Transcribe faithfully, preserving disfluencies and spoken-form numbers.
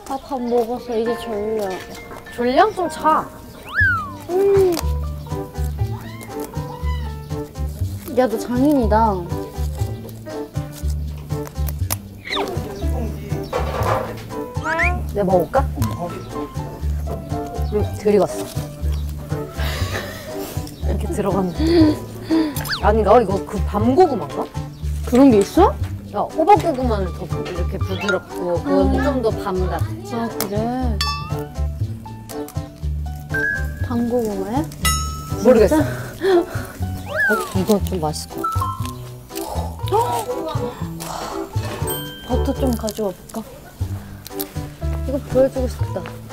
아, 밥 먹어서 이제 졸려. 졸려? 좀 자. 음. 야, 너 장인이다. 내가 먹을까? 응, 들이갔어. 이렇게 들어갔는데. 아닌가? 이거 그 밤고구마인가? 그런 게 있어? 야, 호박고구마는 더 이렇게 부드럽고 그건 좀 더 밤 같아. 아, 그래? 밤고구마야? 모르겠어. 어, 이거 좀 맛있을 것 같아. 버터 좀 가져와 볼까? 이거 보여주고 싶다.